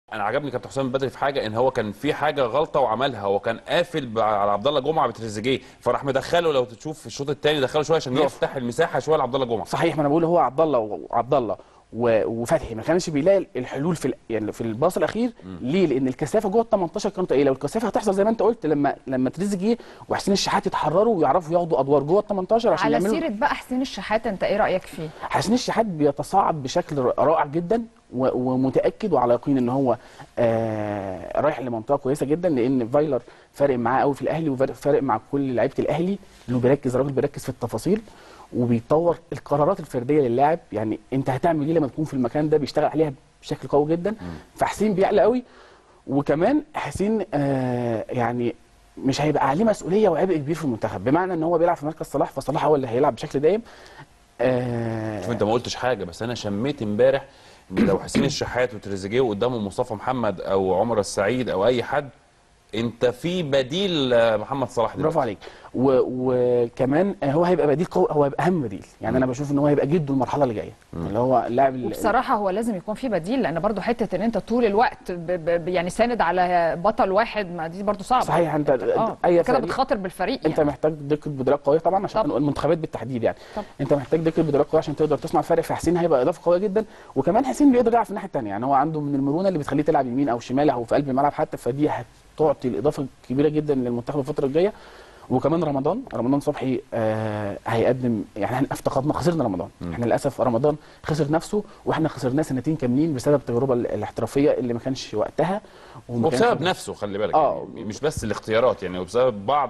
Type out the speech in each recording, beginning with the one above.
انا عجبني كابتن حسام البدري في حاجه، ان هو كان في حاجه غلطه وعملها، هو كان قافل على عبد الله جمعه بتريزيجيه، فراح مدخله. لو تشوف في الشوط الثاني دخله شويه عشان يفتح المساحه شويه لعبد الله جمعه. صحيح، ما انا بقول هو عبد الله وفتحي ما كانش بيلاقي الحلول يعني في الباص الاخير. ليه؟ لان الكثافه جوه ال 18 كانت قليله، والكثافه هتحصل زي ما انت قلت لما تريزيجيه وحسين الشحات يتحرروا ويعرفوا ياخدوا ادوار جوه ال 18 عشان على سيره بقى حسين الشحات، انت ايه رايك فيه؟ حسين الشحات بيتصاعد بشكل رائع جدا، ومتاكد وعلى يقين ان هو رايح لمنطقه كويسه جدا، لان فايلر فارق معاه قوي في الاهلي وفارق مع كل لعيبه الاهلي، انه راجل بيركز في التفاصيل وبيطور القرارات الفرديه للاعب. يعني انت هتعمل ايه لما تكون في المكان ده، بيشتغل عليها بشكل قوي جدا. فحسين بيعلى قوي، وكمان حسين يعني مش هيبقى عليه مسؤوليه وعبء كبير في المنتخب، بمعنى ان هو بيلعب في مركز صلاح، فصلاح هو اللي هيلعب بشكل دايم. شوف انت ما قلتش حاجه، بس انا شميت امبارح ان لو حسين الشحات وتريزيجيه وقدامه مصطفى محمد او عمر السعيد او اي حد، انت في بديل محمد صلاح دلوقتي. برافو عليك. وكمان هو هيبقى بديل قوي، هو هيبقى اهم بديل. يعني انا بشوف ان هو هيبقى جده المرحله اللي جايه، اللي هو اللاعب. وبصراحه هو لازم يكون في بديل، لان برضو حته ان انت طول الوقت يعني ساند على بطل واحد، ما دي برضو صعبه. صحيح. انت اي كده بتخاطر بالفريق. انت يعني محتاج دقه بدلاء قويه طبعا، عشان المنتخبات بالتحديد يعني. انت محتاج دقه بدلاء قويه عشان تقدر تصنع فرق. فحسين هيبقى اضافه قويه جدا، وكمان حسين بيقدر يلعب في الناحيه الثانيه. يعني هو عنده من المرونه اللي بتخليه تلعب يمين او شمال او في قلب الملعب حتى، فدي تعطي الاضافه الكبيره جدا للمنتخب الفتره الجايه. وكمان رمضان صبحي هيقدم. يعني احنا خسرنا رمضان. احنا للاسف رمضان خسر نفسه، واحنا خسرناه سنتين كاملين بسبب التجربه الاحترافيه اللي ما كانش وقتها، وبسبب نفسه. خلي بالك يعني مش بس الاختيارات، يعني وبسبب بعض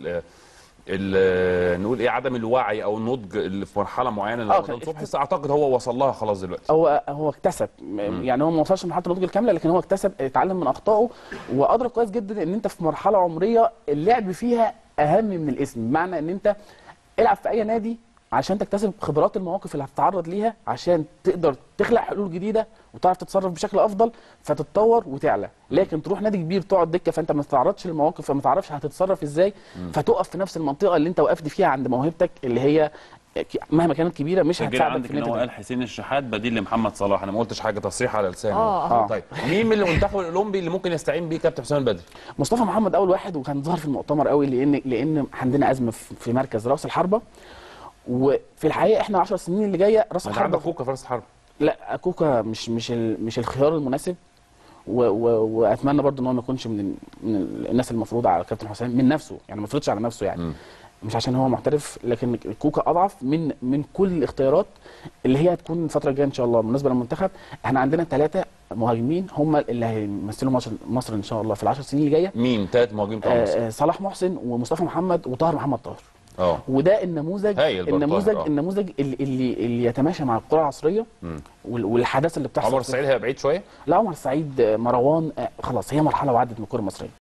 نقول ايه، عدم الوعي او النضج اللي في مرحله معينه لرمضان صبحي. اعتقد هو وصل لها خلاص دلوقتي. هو اكتسب. يعني هو ما وصلش لمرحله النضج الكامله، لكن هو اكتسب، اتعلم من اخطائه، وادرك كويس جدا ان انت في مرحله عمريه اللعب فيها اهم من الاسم. بمعنى ان انت العب في اي نادي عشان تكتسب خبرات المواقف اللي هتتعرض ليها، عشان تقدر تخلق حلول جديده وتعرف تتصرف بشكل افضل فتتطور وتعلى. لكن تروح نادي كبير تقعد دكه، فانت ما تتعرضش للمواقف، فما تعرفش هتتصرف ازاي، فتقف في نفس المنطقه اللي انت وقفت فيها عند موهبتك، اللي هي مهما كانت كبيره مش هتساعدك في ان هو قال حسين الشحات بديل لمحمد صلاح. انا ما قلتش حاجه، تصريح على لساني. طيب مين من المنتخب الاولمبي اللي ممكن يستعين بيه كابتن حسام البدري؟ مصطفى محمد اول واحد، وكان ظهر في المؤتمر قوي، لان عندنا ازمه في مركز راس الحربه. وفي الحقيقه احنا 10 سنين اللي جايه راس الحربه. عندك كوكا في راس الحربه؟ لا، كوكا مش الخيار المناسب. واتمنى برضو ان هو ما يكونش من الناس المفروضه على كابتن حسام من نفسه، يعني ما يفرضش على نفسه يعني. مش عشان هو محترف، لكن كوكا اضعف من كل الاختيارات اللي هي هتكون الفتره الجايه ان شاء الله. بالنسبه للمنتخب احنا عندنا 3 مهاجمين هم اللي هيمثلوا مصر ان شاء الله في ال10 سنين اللي جايه. مين 3 مهاجمين بتوع مصر؟ صلاح محسن ومصطفى محمد وطاهر محمد طاهر. وده النموذج اللي يتماشى مع الكره العصريه والحداثه اللي بتحصل. عمر السعيد هيبقى بعيد شويه؟ لا، عمر السعيد، مروان، خلاص هي مرحله وعدت من الكره المصريه.